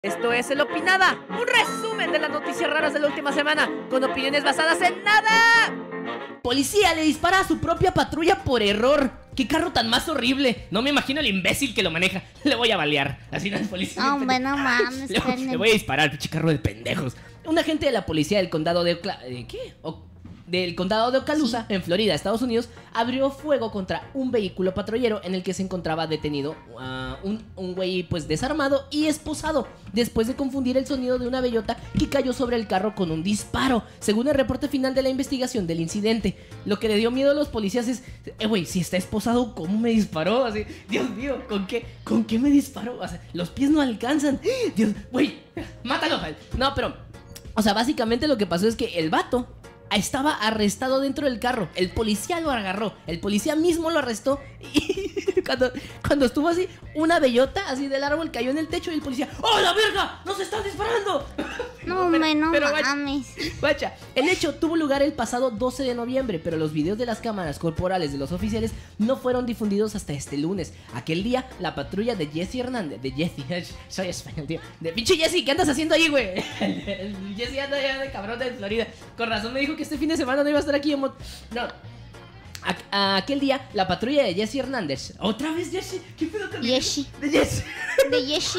Esto es El Opinada, un resumen de las noticias raras de la última semana, con opiniones basadas en nada. Policía le dispara a su propia patrulla por error. ¡Qué carro tan más horrible! No me imagino el imbécil que lo maneja. Le voy a balear. Así no es policía. No, hombre, no mames. Le voy a disparar, pinche carro de pendejos. Un agente de la policía del condado de del condado de Ocaloosa, en Florida, Estados Unidos, abrió fuego contra un vehículo patrullero en el que se encontraba detenido un güey pues desarmado y esposado, después de confundir el sonido de una bellota que cayó sobre el carro con un disparo, según el reporte final de la investigación del incidente. Lo que le dio miedo a los policías es, güey, si está esposado, ¿cómo me disparó? Así, Dios mío, ¿con qué me disparó? O sea, los pies no alcanzan. Dios, güey, mátalo. No, pero, o sea, básicamente lo que pasó es que el vato estaba arrestado dentro del carro. El policía lo agarró. El policía mismo lo arrestó. Y cuando estuvo así, una bellota así del árbol cayó en el techo y el policía, ¡oh, la verga! ¡Nos están disparando! No, hombre, no mames. Guacha, el hecho tuvo lugar el pasado 12 de noviembre, pero los videos de las cámaras corporales de los oficiales no fueron difundidos hasta este lunes. Aquel día, la patrulla de Jesse Hernández, soy español, tío, de pinche Jesse, ¿qué andas haciendo ahí, güey? El Jesse anda allá de cabrón de Florida. Con razón me dijo que este fin de semana no iba a estar aquí. No. Aquel día, la patrulla de Jesse Hernández. ¿Otra vez Jesse? ¿Qué pedo con Jesse? De Jesse. ¿De Jesse?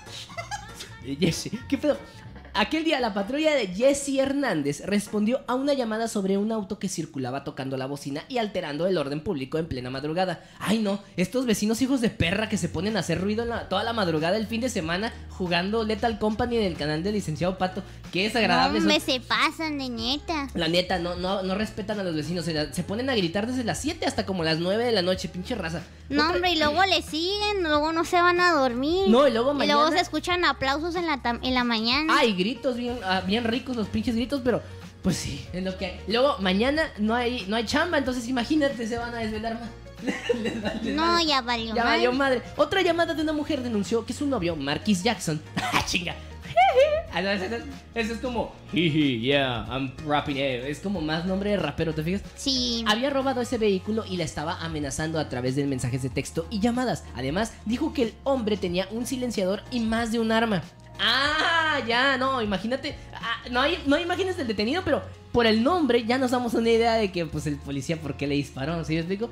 De Jesse. ¿Qué pedo? Aquel día, la patrulla de Jesse Hernández respondió a una llamada sobre un auto que circulaba tocando la bocina y alterando el orden público en plena madrugada. Ay, no, estos vecinos hijos de perra que se ponen a hacer ruido toda la madrugada el fin de semana jugando Lethal Company en el canal del licenciado Pato. Qué desagradable. No, se pasan de neta. La neta, no respetan a los vecinos. Se ponen a gritar desde las 7 hasta como las 9 de la noche, pinche raza. No, hombre, y luego le siguen, luego no se van a dormir. No, y luego mañana. Y luego se escuchan aplausos en la mañana. Ay, gritos bien ricos, los pinches gritos, pero pues sí, es lo que hay. Luego mañana no hay chamba, entonces imagínate, se van a desvelar más. No, ya valió madre. Otra llamada de una mujer denunció que su novio, Marquis Jackson, chinga. Eso es como yeah, I'm rapping. Es como más nombre de rapero, ¿te fijas? Sí. Había robado ese vehículo y la estaba amenazando a través de mensajes de texto y llamadas. Además, dijo que el hombre tenía un silenciador y más de un arma. Ah, ya, no, imagínate. No hay imágenes del detenido, pero por el nombre ya nos damos una idea de que pues el policía por qué le disparó, ¿sí me explico?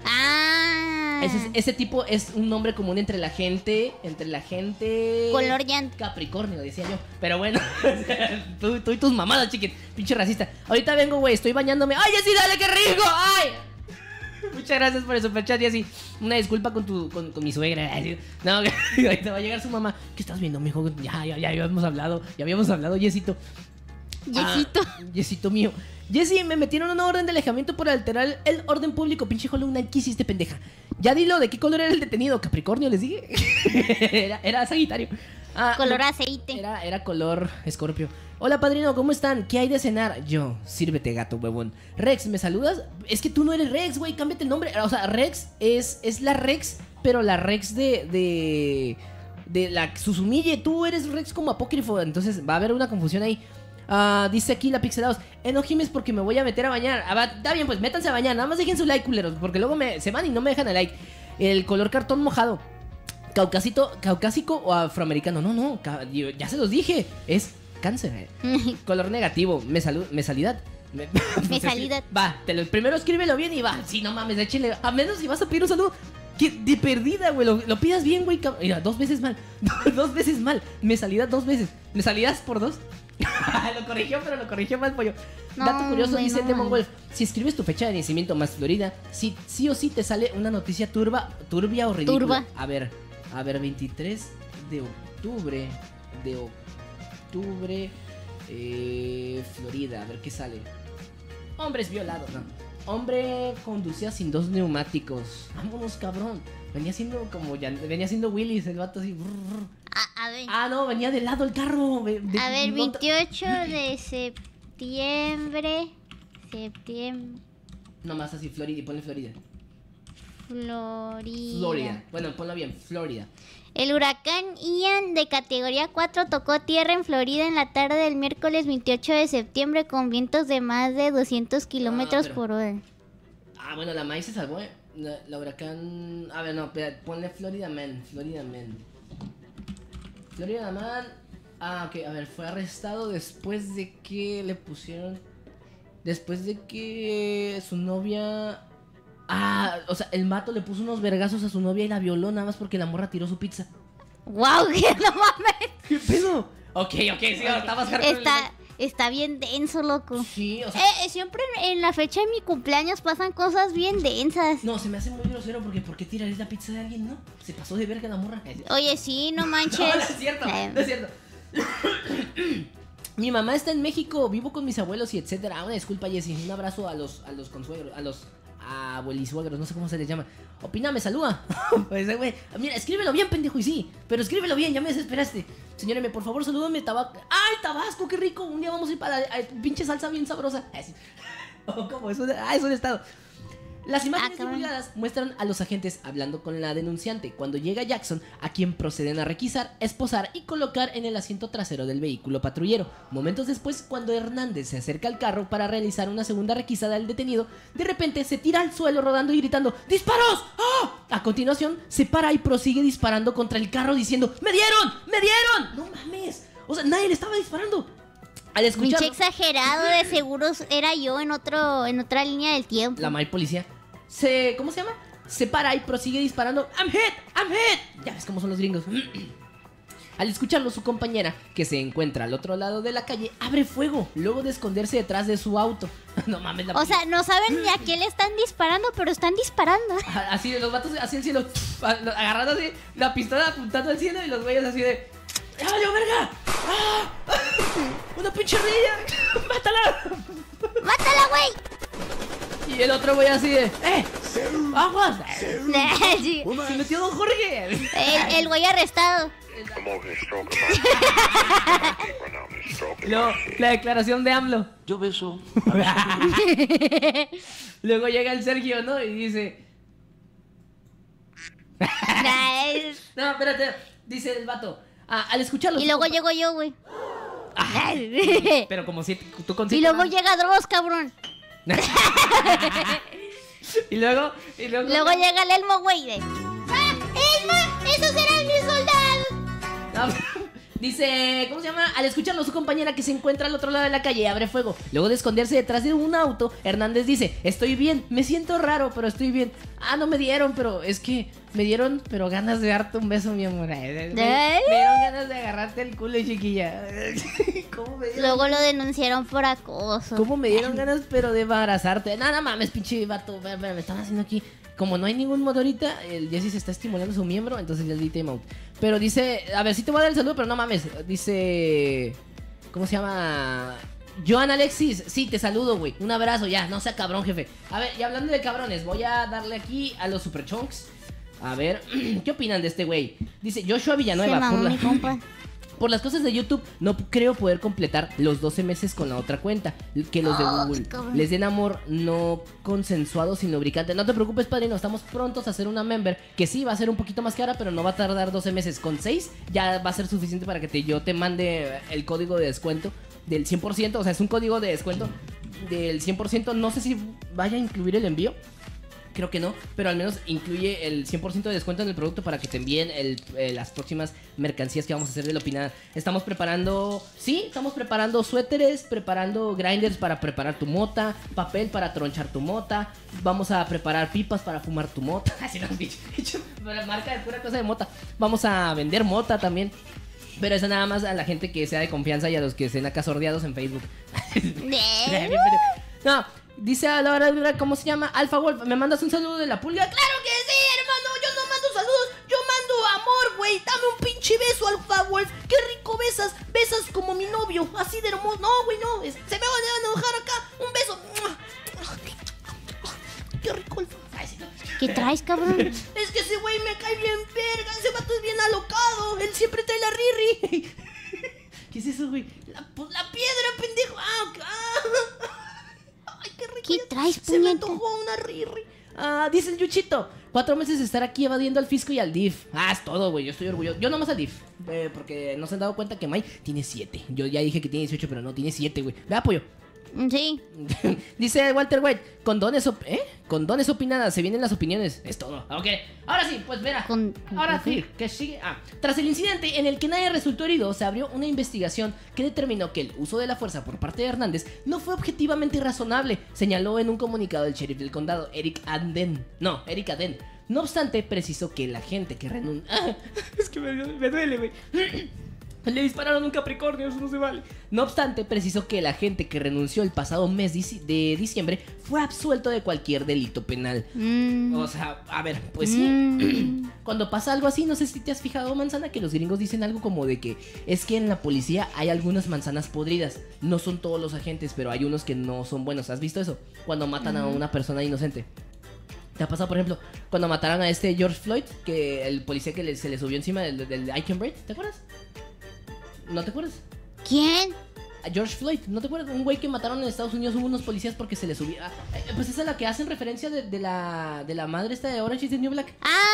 Ese tipo es un nombre común entre la gente color llanta. Capricornio, decía yo. Pero bueno, tú y tus mamadas, chiquen. Pinche racista. Ahorita vengo, güey, estoy bañándome. ¡Ay, Jessy, dale, qué rico! ¡Ay! Muchas gracias por el superchat, Jessy. Una disculpa con mi suegra. No, ahorita va a llegar su mamá. ¿Qué estás viendo, mijo? Ya habíamos hablado. Jessito. Jessito mío. Jessy, me metieron una orden de alejamiento por alterar el orden público. Pinche Hollow Knight, ¿qué hiciste, pendeja? Ya dilo, ¿de qué color era el detenido? Capricornio, les dije. Era Sagitario. Color aceite. Era color Escorpio. Hola, padrino, ¿cómo están? ¿Qué hay de cenar? Yo, sírvete, gato huevón. Rex, ¿me saludas? Es que tú no eres Rex, güey, cámbiate el nombre. O sea, Rex es la Rex, pero la Rex de la Susumille. Tú eres Rex como apócrifo, entonces va a haber una confusión ahí. Dice aquí la Pixelados, enojimes porque me voy a meter a bañar. Está bien, pues métanse a bañar. Nada más dejen su like, culeros, porque luego se van y no me dejan el like. El color cartón mojado, caucásico o afroamericano. No, ya se los dije. Es cáncer. Color negativo, mesalidad. Mesalidad. Va, primero escríbelo bien y va. Sí, no mames, échale. A menos si vas a pedir un saludo, que de perdida, güey, lo pidas bien, güey. Mira, 2 veces mal. 2 veces mal. Mesalidad 2 veces. Mesalidad por 2. Lo corrigió mal, pollo. No, dato curioso, dice no. Demon Wolf. Si escribes tu fecha de nacimiento más Florida, sí o sí te sale una noticia turbia o ridícula. A ver, 23 de octubre. Florida, a ver qué sale. Hombres violados, no. Hombre conducía sin 2 neumáticos. Vámonos, cabrón. Venía siendo Willis, el vato así. A ver. No, venía de lado el carro. 28 de septiembre. Nomás así, Florida, y ponle Florida. Florida. Bueno, ponlo bien, Florida. El huracán Ian de categoría 4 tocó tierra en Florida en la tarde del miércoles 28 de septiembre con vientos de más de 200 kilómetros por hora. Bueno, la maíz se salvó. La huracán... A ver, no, ponle Florida Man. Florida Man. Ah, ok, a ver, fue arrestado después de que le pusieron... Después de que su novia... Ah, o sea, el mato le puso unos vergazos a su novia y la violó nada más porque la morra tiró su pizza. ¡Wow! ¡Que no mames! ¿Qué pedo? Ok, sí, está más hardcore. Está bien denso, loco. Sí, o sea... Siempre en la fecha de mi cumpleaños pasan cosas bien densas. No, se me hace muy grosero porque ¿por qué tirarías la pizza de alguien, no? Se pasó de verga la morra. Oye, sí, no manches. No, no es cierto, no es cierto. Mi mamá está en México, vivo con mis abuelos y etcétera. Una disculpa, Jessy. Un abrazo a los consuegros, a los abuelisuegros, no sé cómo se les llama. Opina, me saluda. Pues, güey, mira, escríbelo bien, pendejo, y sí. Pero escríbelo bien, ya me desesperaste. Señóreme, por favor, salúdame, Tabasco. ¡Ay, Tabasco, qué rico! Un día vamos a ir para pinche salsa bien sabrosa. ¿Cómo? Es un estado. Las imágenes divulgadas muestran a los agentes hablando con la denunciante cuando llega Jackson, a quien proceden a requisar, esposar y colocar en el asiento trasero del vehículo patrullero. Momentos después, cuando Hernández se acerca al carro para realizar una segunda requisada al detenido, de repente se tira al suelo rodando y gritando ¡Disparos! ¡Ah! A continuación, se para y prosigue disparando contra el carro diciendo ¡Me dieron! ¡Me dieron! ¡No mames! O sea, nadie le estaba disparando. Al escucharlo, pinche exagerado, de seguros era yo en otra línea del tiempo. la mal policía ¿cómo se llama? Se para y prosigue disparando. I'm hit. Ya ves cómo son los gringos. Al escucharlo, su compañera, que se encuentra al otro lado de la calle, abre fuego, luego de esconderse detrás de su auto. No mames, O sea, no saben ni a quién le están disparando, pero están disparando. así de los vatos así el cielo, agarrando así la pistola apuntando al cielo y los güeyes así de ¡ya valió verga! ¡Ah! ¡Una pinche ardilla! ¡Mátala! ¡Mátala, güey! Y el otro güey así de ¡aguas! Sí. ¡Se metió Don Jorge! El güey arrestado. Luego, la declaración de AMLO. Yo beso. Luego llega el Sergio, ¿no? Y dice... No, espérate. Dice el vato. Al escucharlo... Y luego llego yo, güey. Pero como si tú con Y luego llega Dross, cabrón. y luego llega el Elmo, güey. ¡Ah! ¡Elmo! ¡Esos eran mis soldados! No, dice, ¿cómo se llama? Al escucharlo, su compañera que se encuentra al otro lado de la calle abre fuego. Luego de esconderse detrás de un auto, Hernández dice, estoy bien, me siento raro, pero estoy bien. Ah, no me dieron, pero es que me dieron, pero ganas de darte un beso, mi amor. Me dieron ganas de agarrarte el culo, chiquilla. ¿Cómo me dieron? Luego lo denunciaron por acoso. ¿Cómo me dieron ganas, pero de embarazarte? Nada mames, pinche vato. Me están haciendo aquí. Como no hay ningún modo ahorita, el Jesse se está estimulando su miembro, entonces ya le di time out. Pero dice, a ver, sí te voy a dar el saludo, pero no mames. Dice, ¿cómo se llama? Joan Alexis, sí, te saludo, güey. Un abrazo, ya, no sea cabrón, jefe. A ver, y hablando de cabrones, voy a darle aquí a los Super Chunks. A ver, ¿qué opinan de este güey? Dice Joshua Villanueva. Se mamó mi compa. Por las cosas de YouTube, no creo poder completar los 12 meses con la otra cuenta. Que los de Google cabrón. les den amor no consensuado sin lubricante. No te preocupes, padrino, estamos prontos a hacer una member. Que sí, va a ser un poquito más cara, pero no va a tardar 12 meses. Con 6 ya va a ser suficiente para que yo te mande el código de descuento del 100%. O sea, es un código de descuento del 100%. No sé si vaya a incluir el envío. Creo que no, pero al menos incluye el 100% de descuento en el producto para que te envíen las próximas mercancías que vamos a hacer de la opinada. Estamos preparando suéteres, preparando grinders para preparar tu mota, papel para tronchar tu mota, vamos a preparar pipas para fumar tu mota. Así lo han dicho, la marca de pura cosa de mota. Vamos a vender mota también. Pero eso nada más a la gente que sea de confianza y a los que estén acá sordeados en Facebook. No, dice a la hora, ¿cómo se llama? Alpha Wolf, ¿me mandas un saludo de la pulga? ¡Claro que sí, hermano! Yo no mando saludos, yo mando amor, güey. Dame un pinche beso, Alpha Wolf. ¡Qué rico besas! Besas como mi novio, así de hermoso. No, güey, no, se me van a enojar acá. Un beso. ¡Qué rico, Alpha! ¿Qué traes, cabrón? Es que ese güey me cae bien verga. Ese vato es bien alocado. Él siempre trae la riri. ¿Qué es eso, güey? La piedra, pendejo. Ay, qué rico. ¿Qué traes, Se me puñeta? antojó una riri. Dice el Yuchito, 4 meses de estar aquí evadiendo al fisco y al DIF. Es todo, güey, yo estoy orgulloso. Yo nomás al DIF, porque no se han dado cuenta que May tiene 7. Yo ya dije que tiene 18, pero no, tiene 7, güey. ¿Verdad, pollo? Sí. Dice Walter White, condones opinadas, se vienen las opiniones. Es todo. Ok, ahora sí, pues mira. Ahora sí, que sigue. Tras el incidente en el que nadie resultó herido, se abrió una investigación que determinó que el uso de la fuerza por parte de Hernández no fue objetivamente razonable, señaló en un comunicado el sheriff del condado, Eric Aden. No obstante, precisó que la gente que renunció... es que me duele, güey. Le dispararon a un Capricornio, eso no se vale. No obstante, precisó que el agente que renunció el pasado mes de diciembre fue absuelto de cualquier delito penal. O sea, a ver, pues sí. Cuando pasa algo así, no sé si te has fijado, Manzana, que los gringos dicen algo como de que es que en la policía hay algunas manzanas podridas. No son todos los agentes, pero hay unos que no son buenos. ¿Has visto eso? Cuando matan a una persona inocente. ¿Te ha pasado, por ejemplo, cuando mataron a este George Floyd, que el policía que se le subió encima del Aikenbridge? ¿Te acuerdas? ¿No te acuerdas? ¿Quién? A George Floyd, ¿no te acuerdas? Un güey que mataron en Estados Unidos, hubo unos policías porque se le subía. Pues esa es la que hacen referencia de la madre esta de Orange is the New Black.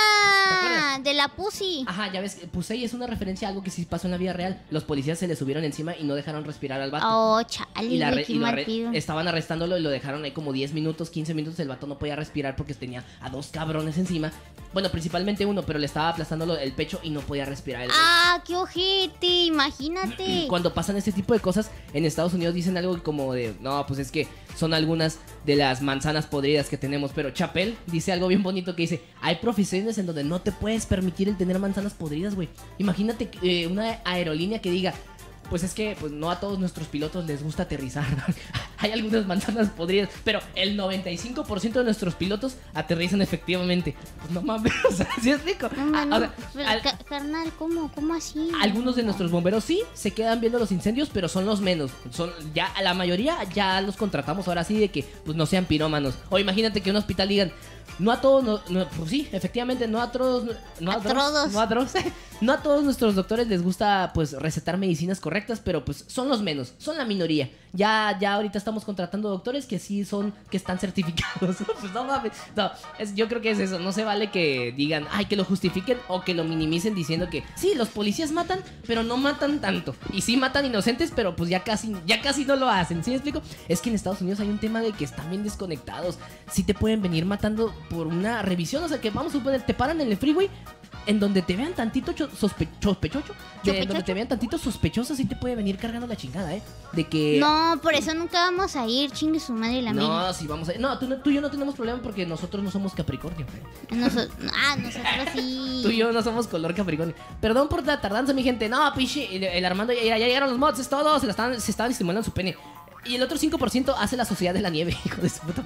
De la Pussy. Ajá, ya ves, Pussy es una referencia a algo que sí pasó en la vida real. Los policías se le subieron encima y no dejaron respirar al vato. Oh, chale, estaban arrestándolo y lo dejaron ahí como 10 minutos, 15 minutos. El vato no podía respirar porque tenía a 2 cabrones encima. Bueno, principalmente uno, pero le estaba aplastando el pecho y no podía respirar. ¡Qué ojete! Imagínate. Cuando pasan este tipo de cosas, en Estados Unidos dicen algo como de... No, pues es que son algunas de las manzanas podridas que tenemos. Pero Chappelle dice algo bien bonito que dice... Hay profesiones en donde no te puedes permitir el tener manzanas podridas, güey. Imagínate una aerolínea que diga... Pues es que pues no a todos nuestros pilotos les gusta aterrizar, ¿no? Hay algunas manzanas podridas, pero el 95% de nuestros pilotos aterrizan efectivamente. Pues no mames, o sea, ¿sí es rico? Carnal, ¿cómo así? Algunos de nuestros bomberos sí se quedan viendo los incendios, pero son los menos. Ya a la mayoría ya los contratamos ahora sí de que pues no sean pirómanos. O imagínate que un hospital digan, no a todos, pues sí, efectivamente, no a todos nuestros doctores les gusta pues recetar medicinas correctas, pero pues son los menos, son la minoría. Ya ahorita estamos contratando doctores que sí que están certificados. Pues no mames, yo creo que es eso. No se vale que digan, que lo justifiquen o que lo minimicen diciendo que sí, los policías matan, pero no matan tanto. Y sí matan inocentes, pero pues ya casi no lo hacen. ¿Sí me explico? Es que en Estados Unidos hay un tema de que están bien desconectados. Sí te pueden venir matando por una revisión. O sea, que vamos a suponer, te paran en el freeway, en donde te vean tantito sospechoso, donde te vean tantito sospechoso, sí te puede venir cargando la chingada, de que... No, por eso nunca vamos a ir, chingue su madre la mía. No, sí vamos a ir. No, tú y yo no tenemos problema porque nosotros no somos Capricornio. Nosotros sí. Tú y yo no somos color Capricornio. Perdón por la tardanza, mi gente. No, piche, el Armando, ya llegaron los mods, es todo, se estaban estimulando su pene. Y el otro 5% hace la Sociedad de la Nieve, hijo de su puta.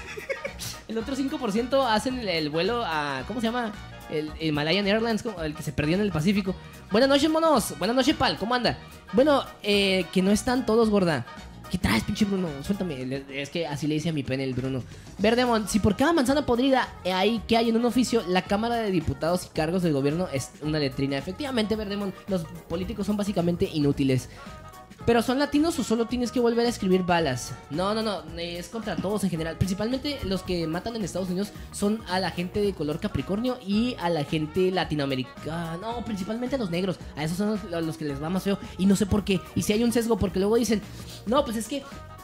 El otro 5% hacen el vuelo a... ¿Cómo se llama? El Himalayan Airlines, el que se perdió en el Pacífico. Buenas noches, monos. Buenas noches, Pal. ¿Cómo anda? Bueno, que no están todos, gorda. ¿Qué traes, pinche Bruno? Suéltame. Es que así le dice a mi pene el Bruno. Verdemont, si por cada manzana podrida que hay en un oficio, la Cámara de Diputados y cargos del gobierno es una letrina. Efectivamente, Verdemont, los políticos son básicamente inútiles. ¿Pero son latinos o solo tienes que volver a escribir balas? No, es contra todos en general. Principalmente los que matan en Estados Unidos son a la gente de color Capricornio y a la gente latinoamericana. No, principalmente a los negros. A esos son los que les va más feo. Y no sé por qué. Y si hay un sesgo, porque luego dicen, no, pues es que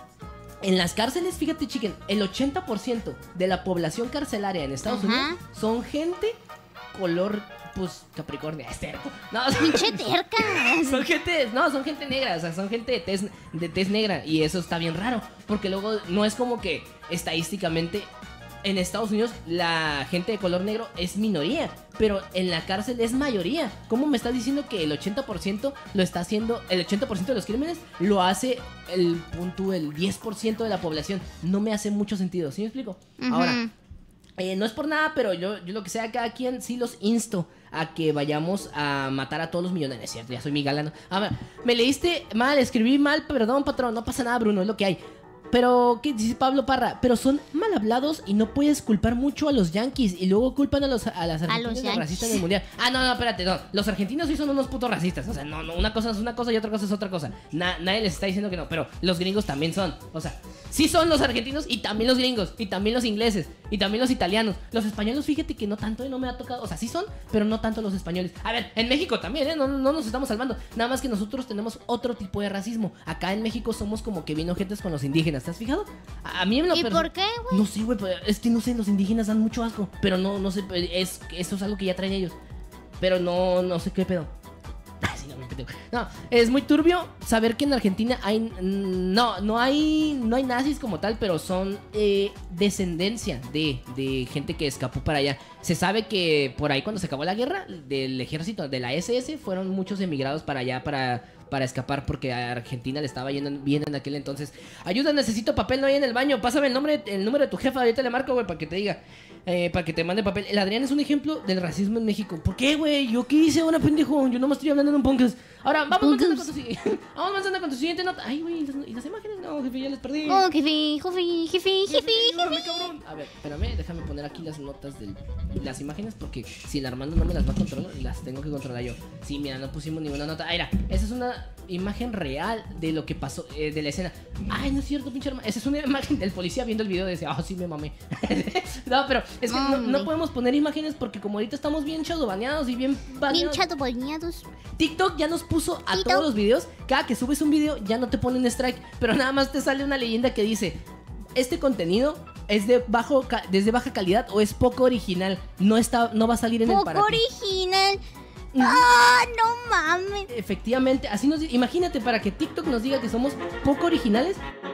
en las cárceles, fíjate, chiquen, el 80% de la población carcelaria en Estados Unidos son gente color... Pues Capricornio, es cierto. No, pinche terca. Son gente negra, o sea, son gente de tez negra. Y eso está bien raro, porque luego no es como que estadísticamente en Estados Unidos la gente de color negro es minoría, pero en la cárcel es mayoría. ¿Cómo me estás diciendo que el 80% lo está haciendo, el 80% de los crímenes lo hace el 10% de la población? No me hace mucho sentido, ¿sí me explico? Ahora, no es por nada, pero yo lo que sea, cada quien sí los insto a que vayamos a matar a todos los millonarios. Es cierto, ya soy mi galano. A ver, me leíste mal, escribí mal, perdón, patrón. No pasa nada, Bruno, es lo que hay. pero, ¿qué dice Pablo Parra? Pero son mal hablados y no puedes culpar mucho a los yanquis. Y luego culpan a las argentinas de racistas en el mundial. Ah, no, espérate, no. Los argentinos sí son unos putos racistas. O sea, no, una cosa es una cosa y otra cosa es otra cosa. Nadie les está diciendo que no, pero los gringos también son. O sea, sí son los argentinos y también los gringos. Y también los ingleses. Y también los italianos. Los españoles, fíjate que no tanto, no me ha tocado. O sea, sí son, pero no tanto los españoles. A ver, en México también, no nos estamos salvando. Nada más que nosotros tenemos otro tipo de racismo. Acá en México somos como que bien ojetes con los indígenas. ¿Te has fijado? A mí en lo ¿Y por qué, güey? No sé, güey, es que no sé, los indígenas dan mucho asco. Pero no sé, eso es algo que ya traen ellos. Pero no sé qué pedo. Sí, no, es muy turbio saber que en Argentina hay... No hay nazis como tal, pero son descendencia de gente que escapó para allá. Se sabe que por ahí cuando se acabó la guerra del ejército, de la SS, fueron muchos emigrados para allá para escapar porque a Argentina le estaba yendo bien en aquel entonces. Ayuda, necesito papel, no hay en el baño. Pásame el número de tu jefa, ahorita le marco, güey, para que te diga. Para que te mande papel. El Adrián es un ejemplo del racismo en México. ¿Por qué, güey? ¿Yo qué hice ahora, pendejo? Yo no me estoy hablando en un podcast. Ahora, vamos avanzando con tu siguiente nota. Ay, güey, ¿y las imágenes? No, jefe, ya les perdí. Oh, jefe. Cabrón. A ver, espérame, déjame poner aquí las notas de las imágenes porque si el Armando no me las va a controlar, las tengo que controlar yo. Sí, mira, no pusimos ninguna nota. Ahí, mira, esa es una imagen real de lo que pasó, de la escena. Ay, no es cierto, pinche hermano. Esa es una imagen del policía viendo el video y dice, sí me mamé. No, pero es que no podemos poner imágenes porque como ahorita estamos bien chadobaneados y bien baneados. Bien chadobaneados. TikTok ya nos puso a todos los videos. Cada que subes un video ya no te ponen strike, pero nada más te sale una leyenda que dice: este contenido es desde baja calidad o es poco original. No va a salir en el para ti. Poco original. No mames. Efectivamente, así nos... Imagínate, para que TikTok nos diga que somos poco originales,